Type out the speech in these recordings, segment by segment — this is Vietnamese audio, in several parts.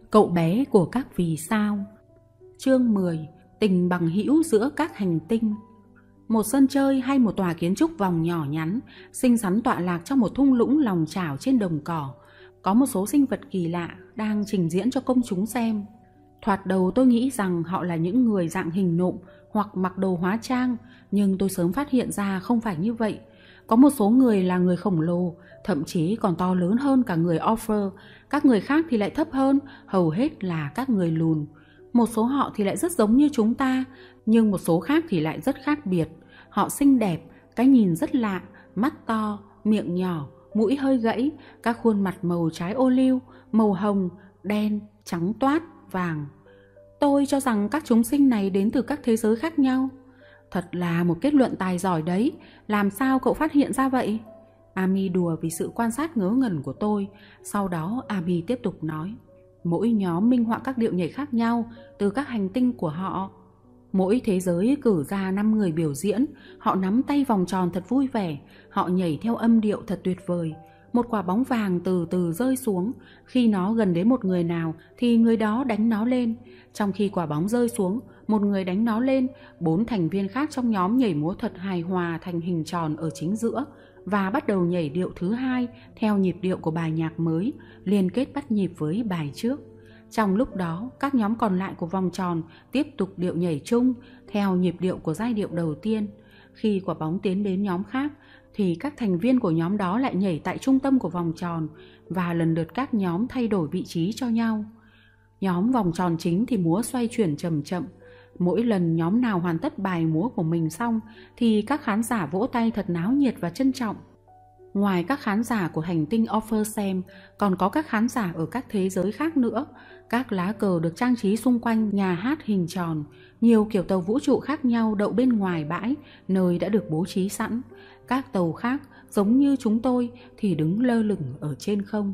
Cậu bé của các vì sao. Chương 10. Tình bằng hữu giữa các hành tinh. Một sân chơi hay một tòa kiến trúc vòng nhỏ nhắn, xinh xắn tọa lạc trong một thung lũng lòng chảo trên đồng cỏ. Có một số sinh vật kỳ lạ đang trình diễn cho công chúng xem. Thoạt đầu tôi nghĩ rằng họ là những người dạng hình nộm hoặc mặc đồ hóa trang, nhưng tôi sớm phát hiện ra không phải như vậy. Có một số người là người khổng lồ, thậm chí còn to lớn hơn cả người Orpher. Các người khác thì lại thấp hơn, hầu hết là các người lùn. Một số họ thì lại rất giống như chúng ta, nhưng một số khác thì lại rất khác biệt. Họ xinh đẹp, cái nhìn rất lạ, mắt to, miệng nhỏ, mũi hơi gãy, các khuôn mặt màu trái ô liu, màu hồng, đen, trắng toát, vàng. Tôi cho rằng các chúng sinh này đến từ các thế giới khác nhau. Thật là một kết luận tài giỏi đấy, làm sao cậu phát hiện ra vậy? Amy đùa vì sự quan sát ngớ ngẩn của tôi. Sau đó Amy tiếp tục nói, mỗi nhóm minh họa các điệu nhảy khác nhau từ các hành tinh của họ. Mỗi thế giới cử ra 5 người biểu diễn, họ nắm tay vòng tròn thật vui vẻ, họ nhảy theo âm điệu thật tuyệt vời. Một quả bóng vàng từ từ rơi xuống, khi nó gần đến một người nào thì người đó đánh nó lên. Trong khi quả bóng rơi xuống, một người đánh nó lên, 4 thành viên khác trong nhóm nhảy múa thật hài hòa thành hình tròn ở chính giữa và bắt đầu nhảy điệu thứ hai theo nhịp điệu của bài nhạc mới, liên kết bắt nhịp với bài trước. Trong lúc đó, các nhóm còn lại của vòng tròn tiếp tục điệu nhảy chung theo nhịp điệu của giai điệu đầu tiên. Khi quả bóng tiến đến nhóm khác, thì các thành viên của nhóm đó lại nhảy tại trung tâm của vòng tròn và lần lượt các nhóm thay đổi vị trí cho nhau. Nhóm vòng tròn chính thì múa xoay chuyển chậm chậm. Mỗi lần nhóm nào hoàn tất bài múa của mình xong thì các khán giả vỗ tay thật náo nhiệt và trân trọng. Ngoài các khán giả của hành tinh Orpheus, còn có các khán giả ở các thế giới khác nữa. Các lá cờ được trang trí xung quanh nhà hát hình tròn. Nhiều kiểu tàu vũ trụ khác nhau đậu bên ngoài bãi, nơi đã được bố trí sẵn. Các tàu khác, giống như chúng tôi, thì đứng lơ lửng ở trên không.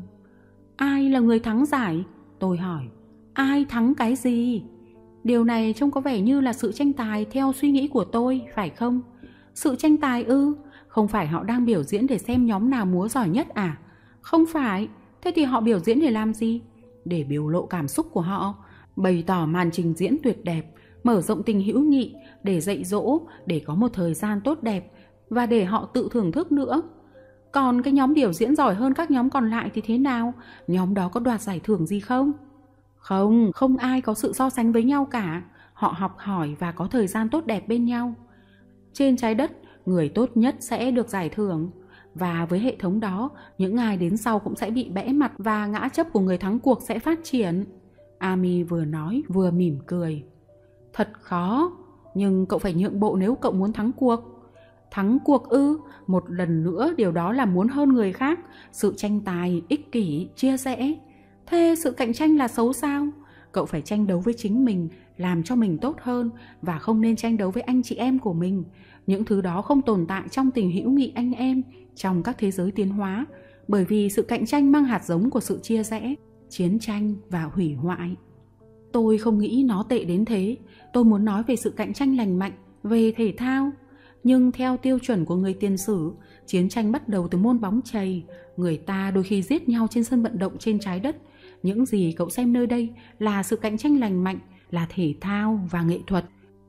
Ai là người thắng giải? Tôi hỏi. Ai thắng cái gì? Điều này trông có vẻ như là sự tranh tài theo suy nghĩ của tôi, phải không? Sự tranh tài ư? Không phải họ đang biểu diễn để xem nhóm nào múa giỏi nhất à? Không phải. Thế thì họ biểu diễn để làm gì? Để biểu lộ cảm xúc của họ, bày tỏ màn trình diễn tuyệt đẹp, mở rộng tình hữu nghị, để dạy dỗ, để có một thời gian tốt đẹp và để họ tự thưởng thức nữa. Còn cái nhóm biểu diễn giỏi hơn các nhóm còn lại thì thế nào? Nhóm đó có đoạt giải thưởng gì không? Không, không ai có sự so sánh với nhau cả. Họ học hỏi và có thời gian tốt đẹp bên nhau. Trên trái đất, người tốt nhất sẽ được giải thưởng. Và với hệ thống đó, những ai đến sau cũng sẽ bị bẽ mặt và ngã chấp của người thắng cuộc sẽ phát triển. Amy vừa nói vừa mỉm cười. Thật khó, nhưng cậu phải nhượng bộ nếu cậu muốn thắng cuộc. Thắng cuộc ư? Một lần nữa điều đó là muốn hơn người khác, sự tranh tài, ích kỷ, chia rẽ. Thế sự cạnh tranh là xấu sao? Cậu phải tranh đấu với chính mình, làm cho mình tốt hơn và không nên tranh đấu với anh chị em của mình. Những thứ đó không tồn tại trong tình hữu nghị anh em, trong các thế giới tiến hóa, bởi vì sự cạnh tranh mang hạt giống của sự chia rẽ, chiến tranh và hủy hoại. Tôi không nghĩ nó tệ đến thế. Tôi muốn nói về sự cạnh tranh lành mạnh, về thể thao. Nhưng theo tiêu chuẩn của người tiền sử, chiến tranh bắt đầu từ môn bóng chày. Người ta đôi khi giết nhau trên sân vận động trên trái đất. Những gì cậu xem nơi đây là sự cạnh tranh lành mạnh, là thể thao và nghệ thuật.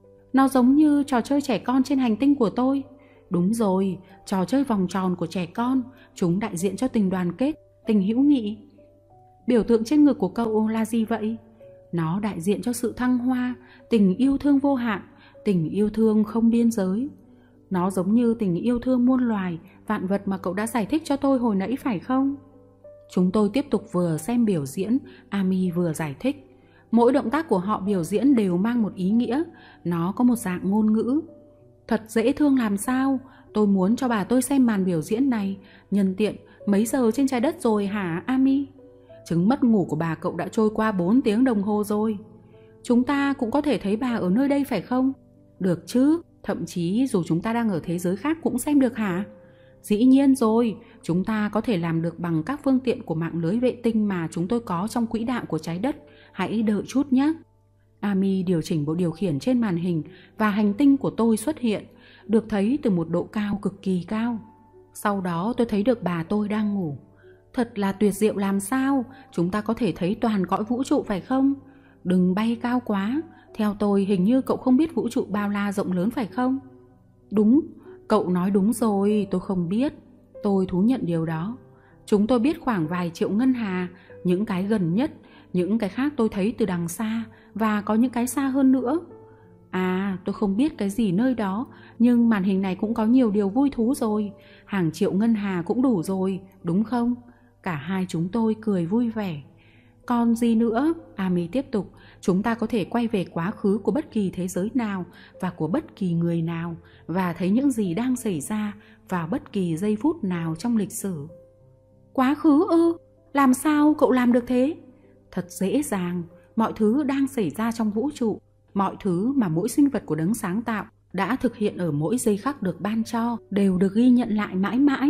Nó giống như trò chơi trẻ con trên hành tinh của tôi. Đúng rồi, trò chơi vòng tròn của trẻ con. Chúng đại diện cho tình đoàn kết, tình hữu nghị. Biểu tượng trên ngực của cậu là gì vậy? Nó đại diện cho sự thăng hoa, tình yêu thương vô hạn, tình yêu thương không biên giới. Nó giống như tình yêu thương muôn loài, vạn vật mà cậu đã giải thích cho tôi hồi nãy phải không? Chúng tôi tiếp tục vừa xem biểu diễn, Amy vừa giải thích. Mỗi động tác của họ biểu diễn đều mang một ý nghĩa, nó có một dạng ngôn ngữ. Thật dễ thương làm sao? Tôi muốn cho bà tôi xem màn biểu diễn này. Nhân tiện, mấy giờ trên trái đất rồi hả Amy? Chứng mất ngủ của bà cậu đã trôi qua 4 tiếng đồng hồ rồi. Chúng ta cũng có thể thấy bà ở nơi đây phải không? Được chứ, thậm chí dù chúng ta đang ở thế giới khác cũng xem được hả? Dĩ nhiên rồi, chúng ta có thể làm được bằng các phương tiện của mạng lưới vệ tinh mà chúng tôi có trong quỹ đạo của trái đất. Hãy đợi chút nhé. Amy điều chỉnh bộ điều khiển trên màn hình và hành tinh của tôi xuất hiện, được thấy từ một độ cao cực kỳ cao. Sau đó tôi thấy được bà tôi đang ngủ. Thật là tuyệt diệu làm sao, chúng ta có thể thấy toàn cõi vũ trụ phải không? Đừng bay cao quá, theo tôi hình như cậu không biết vũ trụ bao la rộng lớn phải không? Đúng, cậu nói đúng rồi, tôi không biết. Tôi thú nhận điều đó. Chúng tôi biết khoảng vài triệu ngân hà, những cái gần nhất, những cái khác tôi thấy từ đằng xa, và có những cái xa hơn nữa. À, tôi không biết cái gì nơi đó, nhưng màn hình này cũng có nhiều điều vui thú rồi. Hàng triệu ngân hà cũng đủ rồi, đúng không? Cả hai chúng tôi cười vui vẻ. Còn gì nữa? Ami tiếp tục, chúng ta có thể quay về quá khứ của bất kỳ thế giới nào và của bất kỳ người nào và thấy những gì đang xảy ra vào bất kỳ giây phút nào trong lịch sử. Quá khứ ư? Làm sao cậu làm được thế? Thật dễ dàng, mọi thứ đang xảy ra trong vũ trụ, mọi thứ mà mỗi sinh vật của đấng sáng tạo đã thực hiện ở mỗi giây khắc được ban cho đều được ghi nhận lại mãi mãi.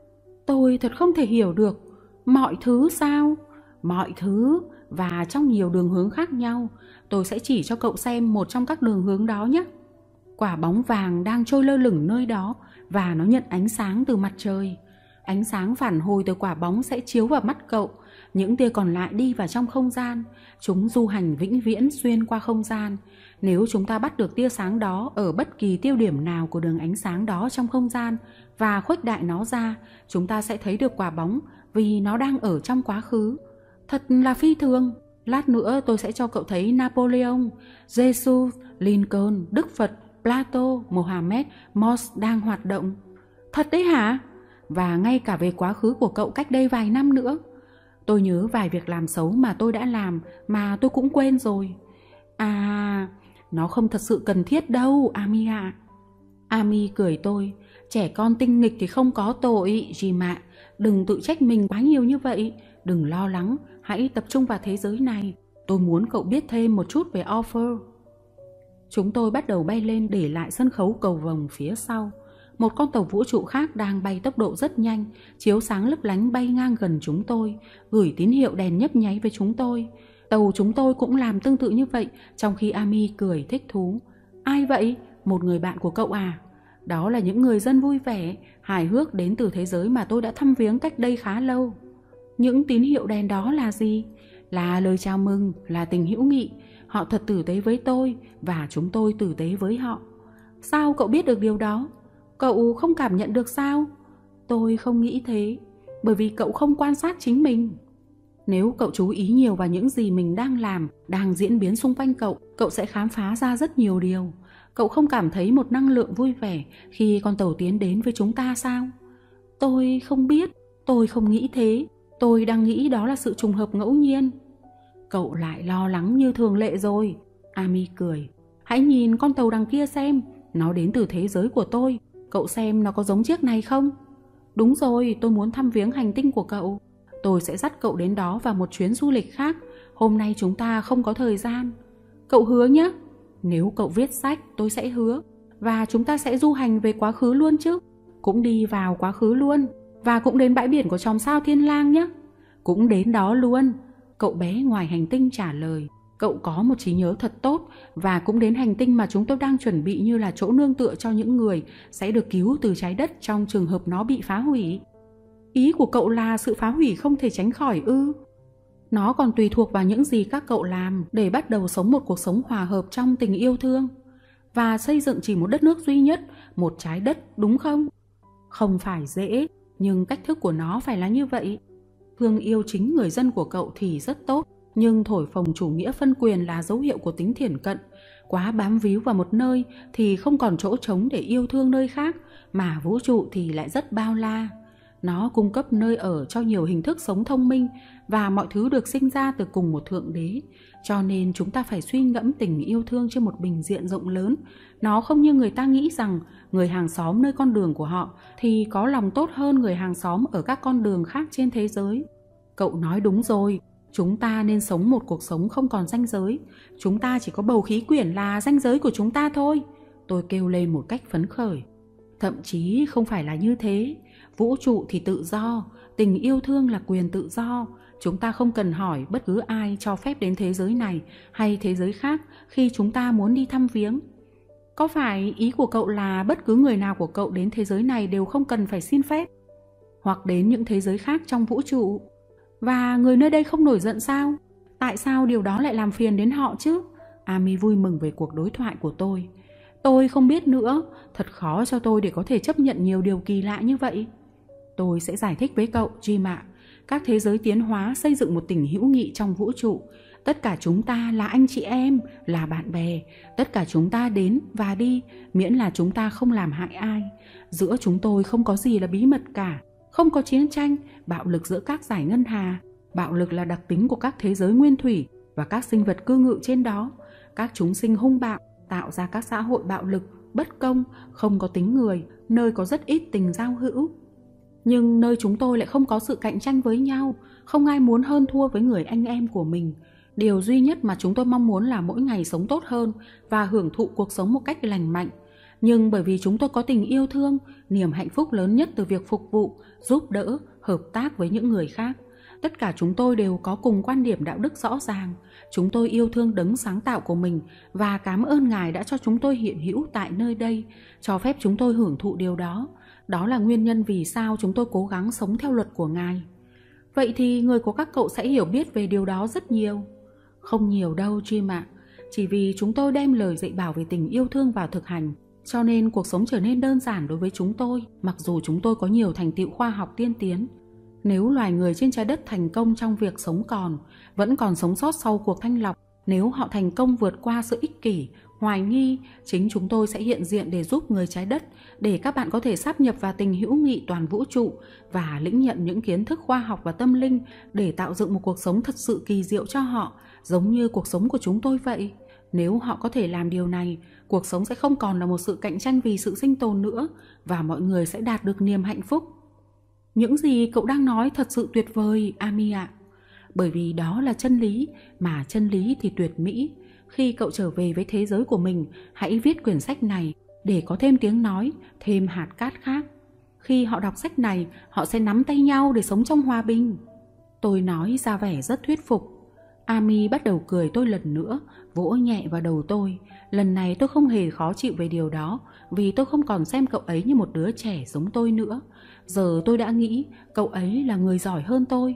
Tôi thật không thể hiểu được. Mọi thứ sao? Mọi thứ, và trong nhiều đường hướng khác nhau. Tôi sẽ chỉ cho cậu xem một trong các đường hướng đó nhé. Quả bóng vàng đang trôi lơ lửng nơi đó và nó nhận ánh sáng từ mặt trời. Ánh sáng phản hồi từ quả bóng sẽ chiếu vào mắt cậu. Những tia còn lại đi vào trong không gian. Chúng du hành vĩnh viễn xuyên qua không gian. Nếu chúng ta bắt được tia sáng đó ở bất kỳ tiêu điểm nào của đường ánh sáng đó trong không gian và khuếch đại nó ra, chúng ta sẽ thấy được quả bóng vì nó đang ở trong quá khứ. Thật là phi thường. Lát nữa tôi sẽ cho cậu thấy Napoleon, Jesus, Lincoln, Đức Phật, Plato, Mohammed, Morse đang hoạt động. Thật đấy hả? Và ngay cả về quá khứ của cậu cách đây vài năm nữa. Tôi nhớ vài việc làm xấu mà tôi đã làm mà tôi cũng quên rồi. À, nó không thật sự cần thiết đâu, Ami ạ. Ami cười tôi. Trẻ con tinh nghịch thì không có tội, Jim ạ. Đừng tự trách mình quá nhiều như vậy. Đừng lo lắng, hãy tập trung vào thế giới này. Tôi muốn cậu biết thêm một chút về Orpheus. Chúng tôi bắt đầu bay lên để lại sân khấu cầu vồng phía sau. Một con tàu vũ trụ khác đang bay tốc độ rất nhanh, chiếu sáng lấp lánh bay ngang gần chúng tôi, gửi tín hiệu đèn nhấp nháy với chúng tôi. Tàu chúng tôi cũng làm tương tự như vậy, trong khi Ami cười thích thú. Ai vậy? Một người bạn của cậu à? Đó là những người dân vui vẻ, hài hước đến từ thế giới mà tôi đã thăm viếng cách đây khá lâu. Những tín hiệu đèn đó là gì? Là lời chào mừng, là tình hữu nghị. Họ thật tử tế với tôi và chúng tôi tử tế với họ. Sao cậu biết được điều đó? Cậu không cảm nhận được sao? Tôi không nghĩ thế, bởi vì cậu không quan sát chính mình. Nếu cậu chú ý nhiều vào những gì mình đang làm, đang diễn biến xung quanh cậu, cậu sẽ khám phá ra rất nhiều điều. Cậu không cảm thấy một năng lượng vui vẻ khi con tàu tiến đến với chúng ta sao? Tôi không biết, tôi không nghĩ thế. Tôi đang nghĩ đó là sự trùng hợp ngẫu nhiên. Cậu lại lo lắng như thường lệ rồi. Ami cười. Hãy nhìn con tàu đằng kia xem, nó đến từ thế giới của tôi. Cậu xem nó có giống chiếc này không? Đúng rồi, tôi muốn thăm viếng hành tinh của cậu. Tôi sẽ dắt cậu đến đó vào một chuyến du lịch khác. Hôm nay chúng ta không có thời gian. Cậu hứa nhé. Nếu cậu viết sách, tôi sẽ hứa. Và chúng ta sẽ du hành về quá khứ luôn chứ. Cũng đi vào quá khứ luôn. Và cũng đến bãi biển của chòm sao Thiên Lang nhé. Cũng đến đó luôn. Cậu bé ngoài hành tinh trả lời. Cậu có một trí nhớ thật tốt. Và cũng đến hành tinh mà chúng tôi đang chuẩn bị như là chỗ nương tựa cho những người sẽ được cứu từ trái đất trong trường hợp nó bị phá hủy. Ý của cậu là sự phá hủy không thể tránh khỏi ư? Nó còn tùy thuộc vào những gì các cậu làm để bắt đầu sống một cuộc sống hòa hợp trong tình yêu thương và xây dựng chỉ một đất nước duy nhất, một trái đất, đúng không? Không phải dễ, nhưng cách thức của nó phải là như vậy. Thương yêu chính người dân của cậu thì rất tốt, nhưng thổi phồng chủ nghĩa phân quyền là dấu hiệu của tính thiển cận. Quá bám víu vào một nơi thì không còn chỗ trống để yêu thương nơi khác, mà vũ trụ thì lại rất bao la. Nó cung cấp nơi ở cho nhiều hình thức sống thông minh và mọi thứ được sinh ra từ cùng một thượng đế. Cho nên chúng ta phải suy ngẫm tình yêu thương trên một bình diện rộng lớn. Nó không như người ta nghĩ rằng người hàng xóm nơi con đường của họ thì có lòng tốt hơn người hàng xóm ở các con đường khác trên thế giới. Cậu nói đúng rồi, chúng ta nên sống một cuộc sống không còn ranh giới. Chúng ta chỉ có bầu khí quyển là ranh giới của chúng ta thôi. Tôi kêu lên một cách phấn khởi. Thậm chí không phải là như thế. Vũ trụ thì tự do, tình yêu thương là quyền tự do. Chúng ta không cần hỏi bất cứ ai cho phép đến thế giới này hay thế giới khác khi chúng ta muốn đi thăm viếng. Có phải ý của cậu là bất cứ người nào của cậu đến thế giới này đều không cần phải xin phép? hoặc đến những thế giới khác trong vũ trụ. Và người nơi đây không nổi giận sao? Tại sao điều đó lại làm phiền đến họ chứ? Ami vui mừng về cuộc đối thoại của tôi. Tôi không biết nữa, thật khó cho tôi để có thể chấp nhận nhiều điều kỳ lạ như vậy. Tôi sẽ giải thích với cậu, Jim ạ. Các thế giới tiến hóa xây dựng một tình hữu nghị trong vũ trụ. Tất cả chúng ta là anh chị em, là bạn bè. Tất cả chúng ta đến và đi, miễn là chúng ta không làm hại ai. Giữa chúng tôi không có gì là bí mật cả. Không có chiến tranh, bạo lực giữa các dải ngân hà. Bạo lực là đặc tính của các thế giới nguyên thủy và các sinh vật cư ngụ trên đó. Các chúng sinh hung bạo tạo ra các xã hội bạo lực, bất công, không có tính người, nơi có rất ít tình giao hữu. Nhưng nơi chúng tôi lại không có sự cạnh tranh với nhau, không ai muốn hơn thua với người anh em của mình. Điều duy nhất mà chúng tôi mong muốn là mỗi ngày sống tốt hơn và hưởng thụ cuộc sống một cách lành mạnh. Nhưng bởi vì chúng tôi có tình yêu thương, niềm hạnh phúc lớn nhất từ việc phục vụ, giúp đỡ, hợp tác với những người khác. Tất cả chúng tôi đều có cùng quan điểm đạo đức rõ ràng. Chúng tôi yêu thương đấng sáng tạo của mình và cảm ơn Ngài đã cho chúng tôi hiện hữu tại nơi đây, cho phép chúng tôi hưởng thụ điều đó. Đó là nguyên nhân vì sao chúng tôi cố gắng sống theo luật của Ngài. Vậy thì người của các cậu sẽ hiểu biết về điều đó rất nhiều. Không nhiều đâu, Jim ạ. Chỉ vì chúng tôi đem lời dạy bảo về tình yêu thương vào thực hành, cho nên cuộc sống trở nên đơn giản đối với chúng tôi, mặc dù chúng tôi có nhiều thành tựu khoa học tiên tiến. Nếu loài người trên trái đất thành công trong việc sống còn, vẫn còn sống sót sau cuộc thanh lọc, nếu họ thành công vượt qua sự ích kỷ, hoài nghi, chính chúng tôi sẽ hiện diện để giúp người trái đất, để các bạn có thể sáp nhập vào tình hữu nghị toàn vũ trụ và lĩnh nhận những kiến thức khoa học và tâm linh để tạo dựng một cuộc sống thật sự kỳ diệu cho họ, giống như cuộc sống của chúng tôi vậy. Nếu họ có thể làm điều này, cuộc sống sẽ không còn là một sự cạnh tranh vì sự sinh tồn nữa và mọi người sẽ đạt được niềm hạnh phúc. Những gì cậu đang nói thật sự tuyệt vời, Ami ạ. Bởi vì đó là chân lý, mà chân lý thì tuyệt mỹ. Khi cậu trở về với thế giới của mình, hãy viết quyển sách này để có thêm tiếng nói, thêm hạt cát khác. Khi họ đọc sách này, họ sẽ nắm tay nhau để sống trong hòa bình. Tôi nói ra vẻ rất thuyết phục. Ami bắt đầu cười tôi lần nữa, vỗ nhẹ vào đầu tôi. Lần này tôi không hề khó chịu về điều đó, vì tôi không còn xem cậu ấy như một đứa trẻ giống tôi nữa. Giờ tôi đã nghĩ cậu ấy là người giỏi hơn tôi.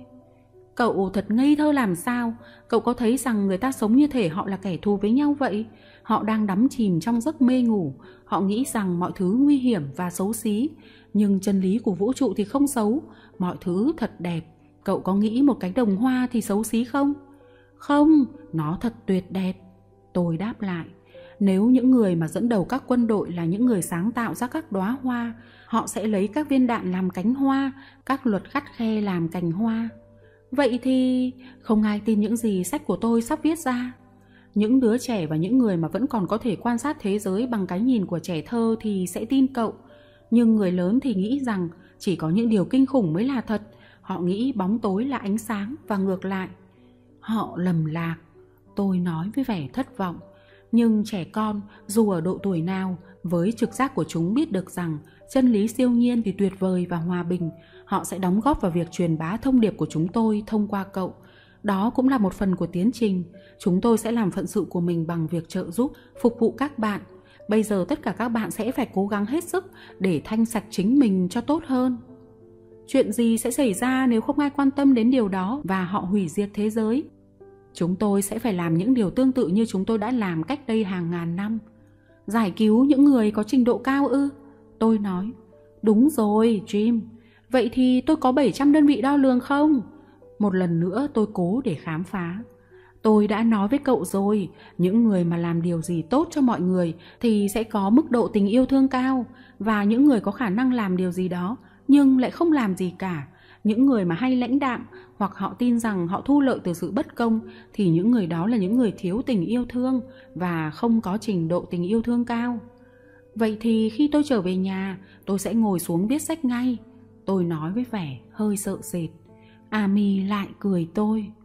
Cậu thật ngây thơ làm sao? Cậu có thấy rằng người ta sống như thể họ là kẻ thù với nhau vậy? Họ đang đắm chìm trong giấc mê ngủ. Họ nghĩ rằng mọi thứ nguy hiểm và xấu xí. Nhưng chân lý của vũ trụ thì không xấu. Mọi thứ thật đẹp. Cậu có nghĩ một cánh đồng hoa thì xấu xí không? Không, nó thật tuyệt đẹp. Tôi đáp lại. Nếu những người mà dẫn đầu các quân đội là những người sáng tạo ra các đóa hoa, họ sẽ lấy các viên đạn làm cánh hoa, các luật khắt khe làm cành hoa. Vậy thì không ai tin những gì sách của tôi sắp viết ra. Những đứa trẻ và những người mà vẫn còn có thể quan sát thế giới bằng cái nhìn của trẻ thơ thì sẽ tin cậu. Nhưng người lớn thì nghĩ rằng chỉ có những điều kinh khủng mới là thật. Họ nghĩ bóng tối là ánh sáng và ngược lại. Họ lầm lạc, tôi nói với vẻ thất vọng. Nhưng trẻ con, dù ở độ tuổi nào, với trực giác của chúng biết được rằng chân lý siêu nhiên thì tuyệt vời và hòa bình, họ sẽ đóng góp vào việc truyền bá thông điệp của chúng tôi thông qua cậu. Đó cũng là một phần của tiến trình. Chúng tôi sẽ làm phận sự của mình bằng việc trợ giúp, phục vụ các bạn. Bây giờ tất cả các bạn sẽ phải cố gắng hết sức để thanh sạch chính mình cho tốt hơn. Chuyện gì sẽ xảy ra nếu không ai quan tâm đến điều đó và họ hủy diệt thế giới? Chúng tôi sẽ phải làm những điều tương tự như chúng tôi đã làm cách đây hàng ngàn năm. Giải cứu những người có trình độ cao ư? Tôi nói. Đúng rồi, Jim. Vậy thì tôi có 700 đơn vị đo lường không? Một lần nữa tôi cố để khám phá. Tôi đã nói với cậu rồi, những người mà làm điều gì tốt cho mọi người thì sẽ có mức độ tình yêu thương cao. Và những người có khả năng làm điều gì đó nhưng lại không làm gì cả, những người mà hay lãnh đạm hoặc họ tin rằng họ thu lợi từ sự bất công, thì những người đó là những người thiếu tình yêu thương và không có trình độ tình yêu thương cao. Vậy thì khi tôi trở về nhà, tôi sẽ ngồi xuống viết sách ngay. Tôi nói với vẻ hơi sợ sệt. Ami lại cười tôi.